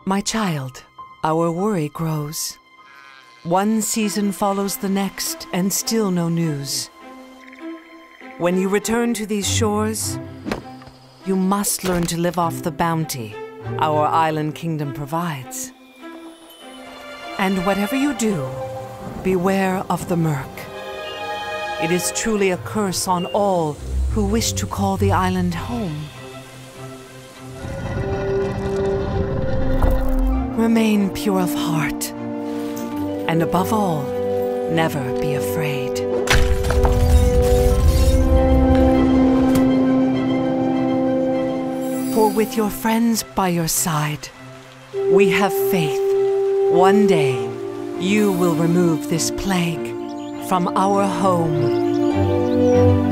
My child, our worry grows. One season follows the next, and still no news. When you return to these shores, you must learn to live off the bounty our island kingdom provides. And whatever you do, beware of the murk. It is truly a curse on all who wish to call the island home. Remain pure of heart, and above all, never be afraid. For with your friends by your side, we have faith. One day, you will remove this plague from our home.